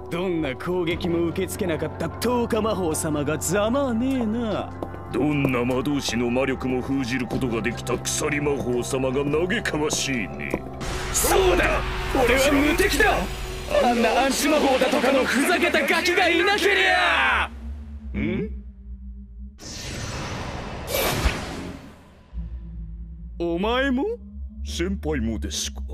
どんな攻撃も受け付けなかった10日魔法様がざまあねえな。 どんな魔導士の魔力も封じることができた鎖魔法様が嘆かわしいね。 そうだ、俺は無敵だ。あんな暗視魔法だとかのふざけたガキがいなけりゃ。お前も？ 先輩もですか？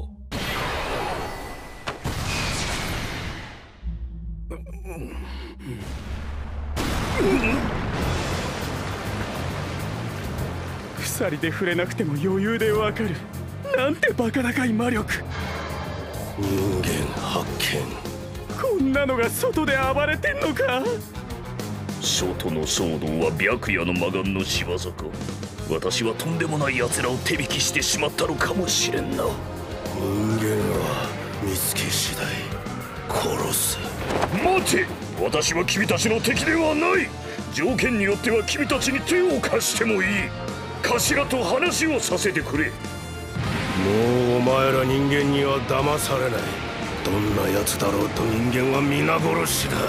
鎖で触れなくても余裕でわかる。なんてバカ高い魔力。 人間発見。 こんなのが外で暴れてんのか？ 外の騒動は白夜の魔眼の仕業か。私はとんでもない奴らを手引きしてしまったのかもしれんな。 人間は見つけ次第殺す。 待て、私は君たちの敵ではない。条件によっては君たちに手を貸してもいい。頭と話をさせてくれ。 もうお前ら人間には騙されない。どんな奴だろうと人間は皆殺しだ。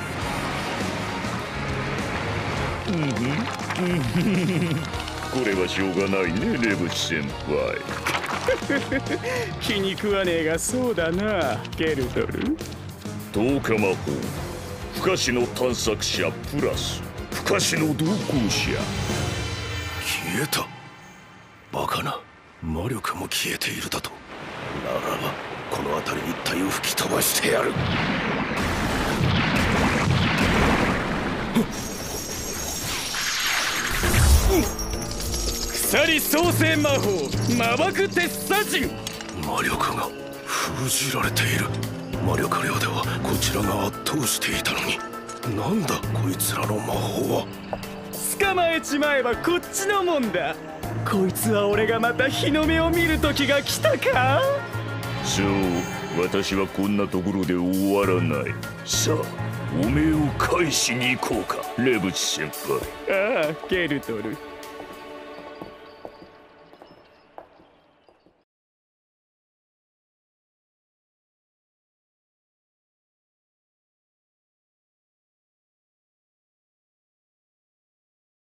これはしょうがないね、レブチ先輩。 気に食わねえがそうだな、ゲルドル。 10日魔法、不可視の探索者プラス不可視の同行者。 消えた。バカな、魔力も消えているだと。ならばこの辺り一帯を吹き飛ばしてやる。 鎖創生魔法魔爆鉄砂陣。 魔力が封じられている。魔力量ではこちらが圧倒していたのに、なんだこいつらの魔法は。 捕まえちまえばこっちのもんだ。こいつは俺がまた日の目を見る時が来たか。 そう、私はこんなところで終わらない。さあ、おめえを返しに行こうか、レブチ先輩。 ああ、ゲルドル。